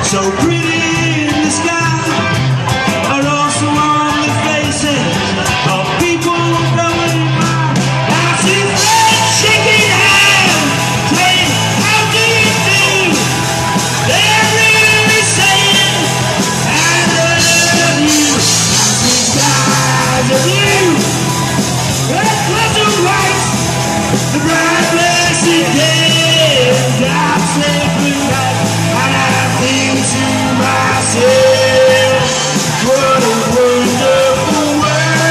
so pretty in the sky are also on the faces of people going by. I see friends shaking hands, saying, how do you do? They're really saying, I love you. I see skies of blue, red clouds of white, the bright blessed day, and I'm sleeping right, and I think to myself, what a wonderful world.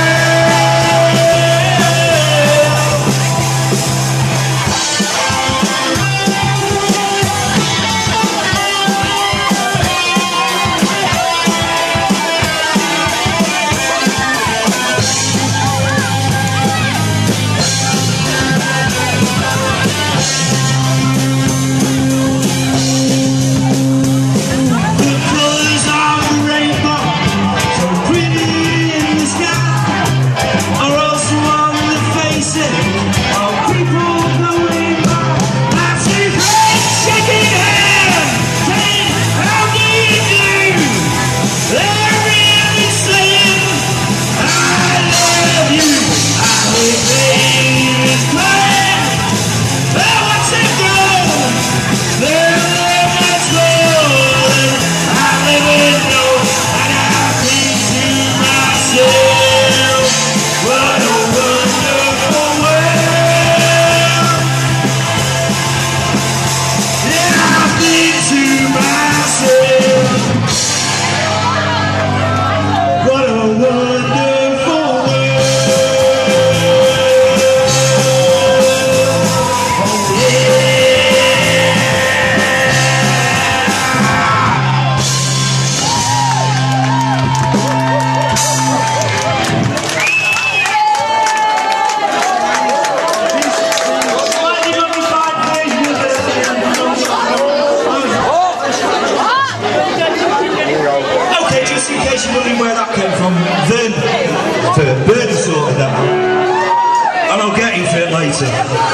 Where that came from, then Bird sorted that out, and I'll get you for it later.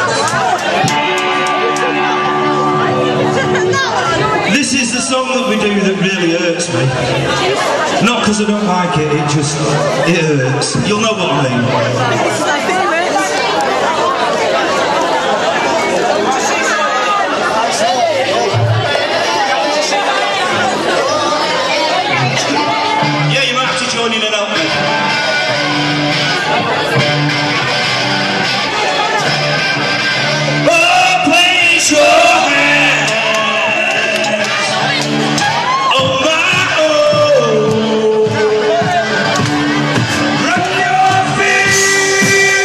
This is the song that we do that really hurts me. Not because I don't like it, it hurts. You'll know what I mean. Joining it up. Oh, place your hands on my own. Run your feet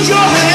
your hand.